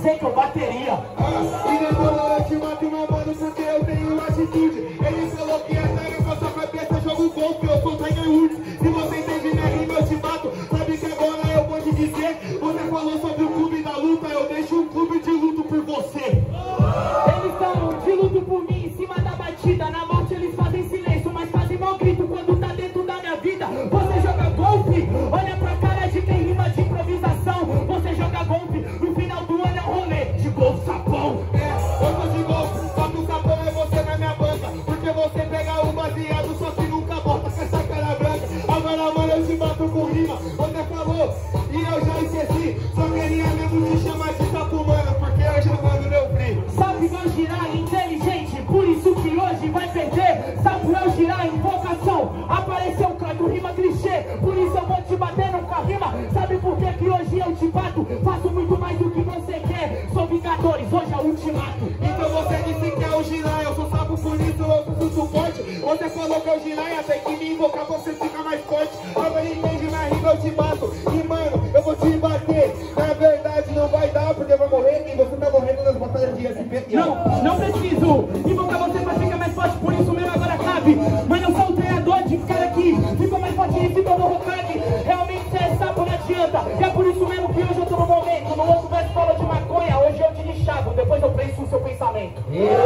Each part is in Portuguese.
sei que eu bateria. E demorou, eu te mato, meu mano, porque eu tenho atitude. Ele falou que é sério com a sua cabeça, jogo golfe, eu sou Tiger Woods. Se você entende minha rima, eu te mato. Sabe que agora eu vou te dizer. Você falou sobre o clube da luta, eu deixo um clube de luto por você. Eles estão de luto por mim, em cima da batida. Na morte eles fazem silêncio, mas fazem mau grito quando tá dentro da minha vida. Você joga golfe, olha pra cara de quem rima de improvisação. Você joga golfe, no final do ano é um rolê de golfe sapão. Eu tô de golfe, só que o sapão é você na minha banca. Porque você pega o baseado, só que nunca volta com essa cara branca. Agora, mano, eu te bato com rima. Você falou e eu já esqueci. Só queria mesmo te chamar de sapo, mano, porque eu já mando meu free. Sabe vai girar inteligente, por isso que hoje vai perder. Sabe vai girar invocação, apareceu canto, rima clichê. Por isso eu vou te bater nunca rima. Sabe por que hoje eu te bato? Faço muito mais do que você quer. Sou Vingadores, hoje é o ultimato. Então você disse que é o Jirai, eu sou sapo, por isso eu sou suporte. Você falou que é o Jirai, até que me invocar você fica mais forte. Agora entende minha rima, eu te bato. E mano, eu vou te bater. Na verdade não vai dar, porque vai morrer. E você tá morrendo nas batalhas de SP. Não preciso invocar você pra ficar mais forte, por isso mesmo agora cabe. Mas eu sou o treinador de cara que ficou mais forte e se tornou Hokage. Realmente você é sapo, não adianta. E é por isso mesmo que hoje eu tô no momento. No outro verso fala de maconha, hoje eu te lixavo. Depois eu penso o seu pensamento.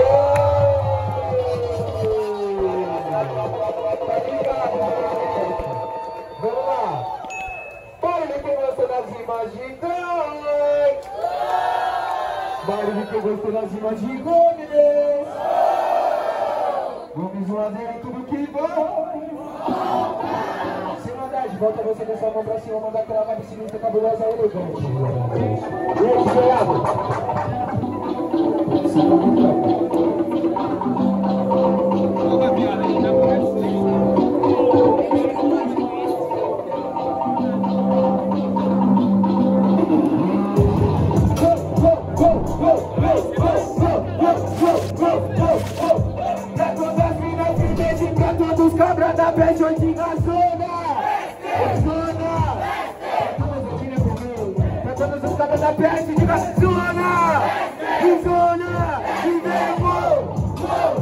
Vamos lá. Barulho quem gostou das rimas de Gomes. Barulho quem gostou das rimas de Gomes. Gomes Juazeiro, tudo que bom. Sem maldade, volta você com sua mão pra cima, manda aquela vibe sinistra, cabulosa, elegante. E aí, Gerardo? Pra todos os cabras da peste, hoje na zona. Pra todos os cabras da peste, diga zona. Zona, e mesmo.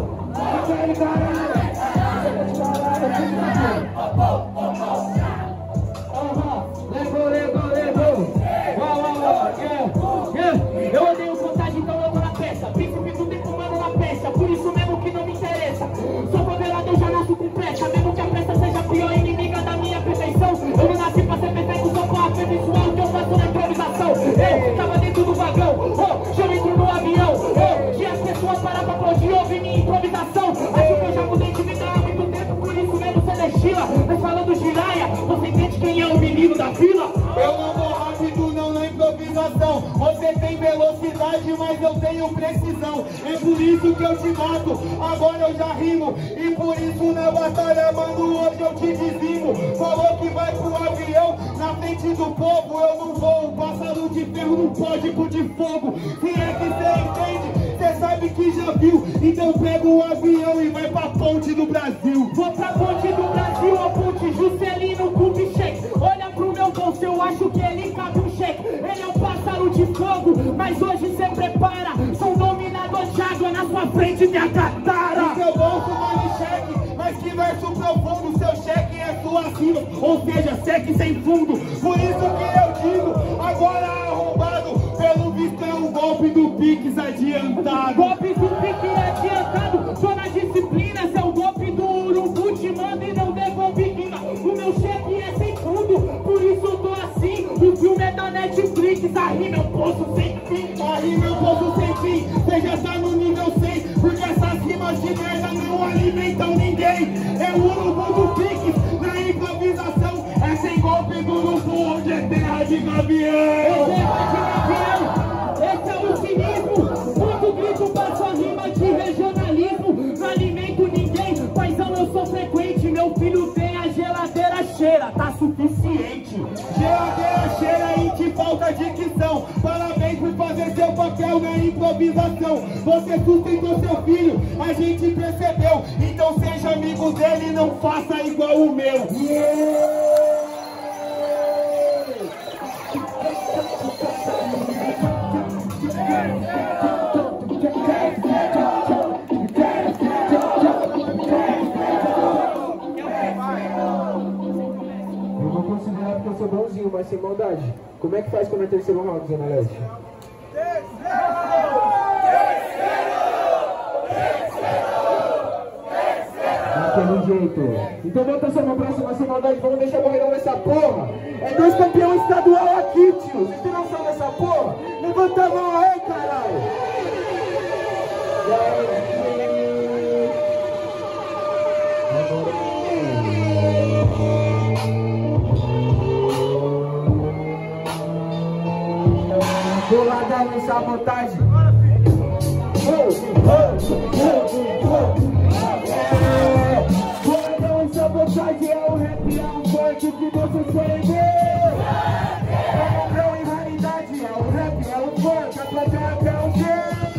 Eu odeio contagem, então eu tô na peça. Príncipe do tempo, mano, na peça. Por isso mesmo que não me interessa. Sou favelado, eu já nasço com pressa. Mesmo que a pressa seja a pior inimiga da minha perfeição. Eu não nasci pra ser perfeito, só com a fé visual que eu faço na improvisação. Eu tava dentro do vagão, já eu entro no avião. Que as pessoas param pra aplaudir, ouvir minha improvisação. Acho que eu já mudei de vida há muito tempo, por isso mesmo você destila. Mas falando Jiraya, você entende quem é o menino da fila? Eu não vou rápido, não na improvisação. Você tem velocidade, mas eu tenho precisão. É por isso que eu te mato, agora eu já rimo. E por isso na batalha, mano, hoje eu te dizimo. Falou que vai pro avião, na frente do povo eu não vou. Pássaro de ferro num código de fogo. Se é que cê entende, cê sabe que já viu. Então pega o avião e vai pra ponte do Brasil. Vou pra ponte do Brasil, a ponte Juscelino Kubitschek. Olha pro meu bolso, eu acho que ele cabe um cheque. Ele é um pássaro de fogo, mas hoje cê prepara. Sou dominador de água, na sua frente minha catara. O seu bolso vale cheque, mas que verso profundo. Seu cheque é sua rima, ou seja, cheque sem fundo. Por isso que eu digo, agora arrombado. Pelo visto é um golpe do Pix adiantado. Golpe do Pix adiantado, tô na disciplina. Seu golpe do urubu te manda e não devolve rima. O meu cheque é sem fundo, por isso eu tô assim. O filme é da Netflix, a rima eu posso sentir. A rima eu posso sentir, você já tá no nível 100. Porque essas rimas de merda não alimentam ninguém. É o urubu do Pix, na improvisação. É sem golpe do urubu, onde é terra de gavião. Esse é o cinismo, muito grito pra sua rima de regionalismo. Não alimento ninguém, paizão eu sou frequente. Meu filho tem a geladeira cheira, tá suficiente. Geladeira cheira e te falta dicção. Parabéns por fazer seu papel na improvisação. Você sustentou seu filho, a gente percebeu. Então seja amigo dele e não faça igual o meu. Vou considerar porque eu sou bonzinho, mas sem maldade. Como é que faz quando é terceiro round, Zona Leste? Daquele jeito. Então bota só uma próxima sem maldade, vamos deixar morrer nessa porra. É 2 campeões estadual aqui, tio. Vocês têm noção dessa porra? Levanta a mão aí, caralho. Boladão em sabotagem. Boladão em sabotagem é o rap, é o forte que você sonhou. Boladão em raridade é o rap, é o forte, a plateia até o jeito.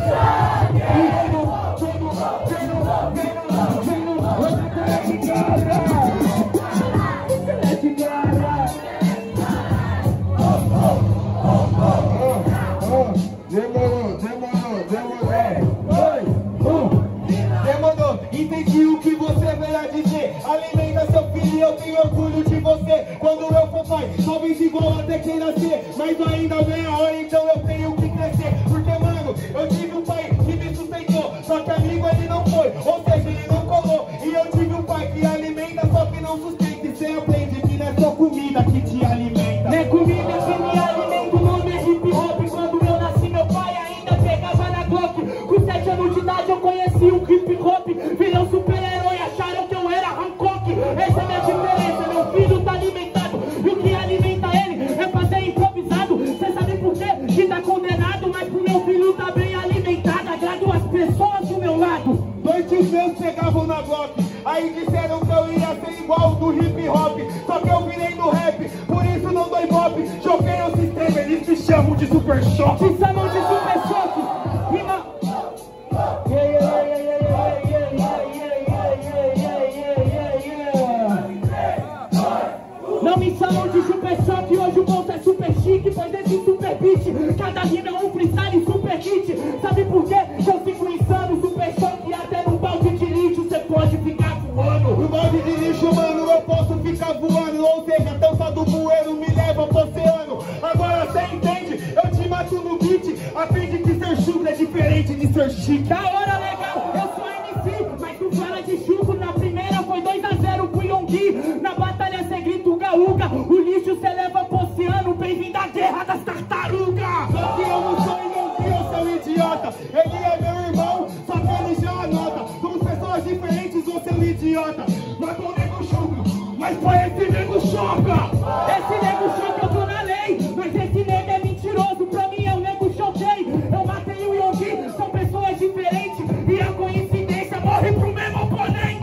Demorou, entendi o que você veio a dizer. Alimenta seu filho e eu tenho orgulho de você. Quando eu for pai, talvez igual até quem nascer. Mas ainda vem a hora, então eu tenho que crescer. Porque, mano, eu tive um pai que me sustentou, só que amigo ele não foi, ou seja, ele não colou. E eu tive um pai que alimenta, só que não sustenta. E você aprende que não é só comida que te alimenta. Não é comida que me alimenta, o nome é hip hop. Quando eu nasci, meu pai ainda pegava na Glock. Com 7 anos de idade eu conheci o hip hop. Virei um super-herói, acharam que eu era Hancock. Essa é a minha diferença, meu filho tá alimentado. E o que alimenta ele é fazer improvisado. Cê sabe por quê? Que tá condenado, mas pro meu filho tá bem alimentado. Agrado as pessoas do meu lado. 2 tios meus pegavam na Glock, aí disseram que eu ia ser igual do hip hop. Só que eu virei no rap, por isso não dou ibope. Joguei o sistema, eles me chamam de super choque. Te chamam de super choque. Rima. Não me chamam de super choque, hoje o bolso é super chique. Pois esse super beat, cada rima é um freestyle super hit. Sabe por quê? Que eu fico insano, super choque. Até no balde de lixo você pode ficar voando. No balde de lixo, mano, eu posso ficar voando. Ou seja, a tampa do bueiro me leva pro oceano. Agora cê entende, eu te mato no beat. Aprende que ser chucro é diferente de ser chique. Da hora, legal, eu sou MC, mas tu fala de chucro. Na primeira foi 2-0 pro Yonggi. Na batalha cê grita uga uga. O lixo cê leva pro oceano. Bem-vindo à guerra das tartarugas. Só que eu não sou Yonggi, eu sou idiota. Ele é meu irmão, só que ele já anota. Somos pessoas diferentes, você é um idiota. Mas o nego chucro, mas foi esse nego choca. Esse nego choque eu tô na lei, mas esse nego é mentiroso. Pra mim é o nego choquei. Eu matei o Yonggi, são pessoas diferentes. E a coincidência morre pro mesmo oponente.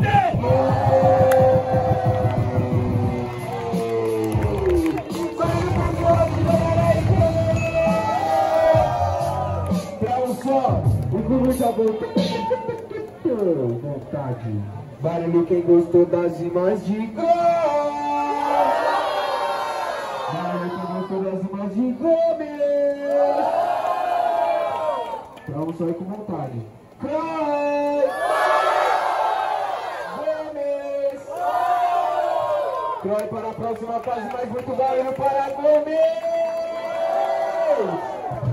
O clube já voltou. Vontade. Barulho quem gostou das rimas de gol. Barulho quem gostou das rimas de Gomes. Vamos só ir com vontade. Gomes. Croy para a próxima fase, mas muito barulho para Gomes.